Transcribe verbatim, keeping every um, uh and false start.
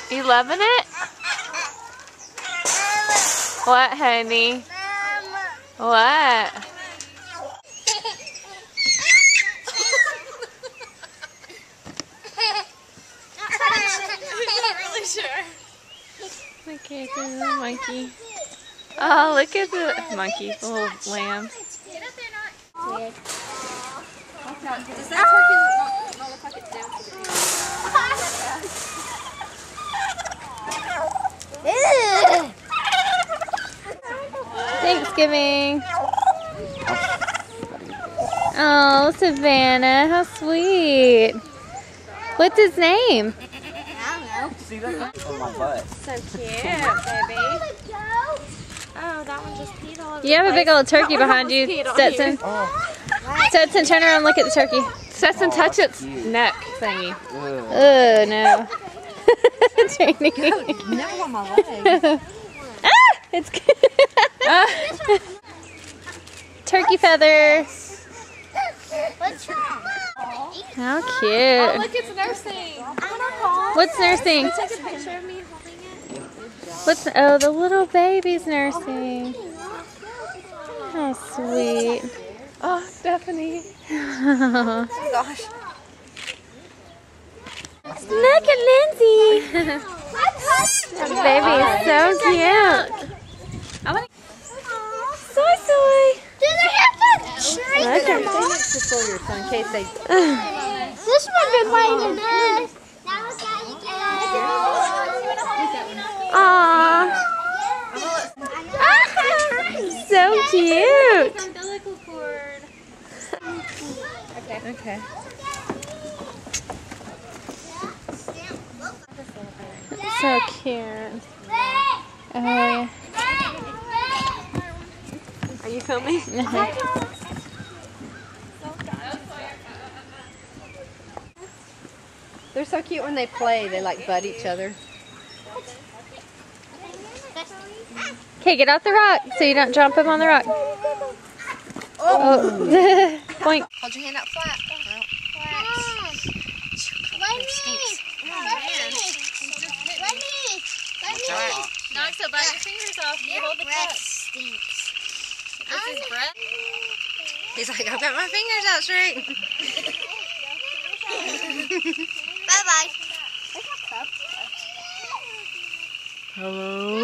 You loving it? What, honey? What? Really sure. Look at the little monkey. Oh, look at the monkey, the little lamb. Get up there, not. Does that turkey not, not look like it's down to the Thanksgiving. Oh, Savannah, how sweet. What's his name? I don't know. See that on my butt. So cute, baby. Oh, that one just peed all over. You have a big old turkey That one behind you, almost peed on Stetson. you. Oh. Stetson, turn around and look at the turkey. Stetson, Oh, touch that's its cute. neck thingy. Ugh. Oh, no. Trini. Never on my leg. Ah, it's turkey feather. What's wrong? How Oh, cute. look, it's nursing. What's nursing? Take a picture of me holding it. What's oh the little baby's nursing? How sweet. Oh, Stephanie. Gosh. Look at Lindsay. That baby is so cute. I want soy soy. Do they have to shrink Look them at all? this before your son in case they. This one been laying in bed. Aww. So cute. Umbilical cord. Okay. Okay. So cute. Oh yeah. Are you filming? Uh-huh. They're so cute when they play. They like butt each other. Okay, get off the rock so you don't jump him on the rock. Oh. Point. Hold your hand out flat. Well, flat. Let me. Stinks. Oh, man. Let me. Let me. Not so bite your fingers off. You hold the Breath cup. stinks. This is breath. He's like, I've got my fingers out straight. Bye bye. Hello.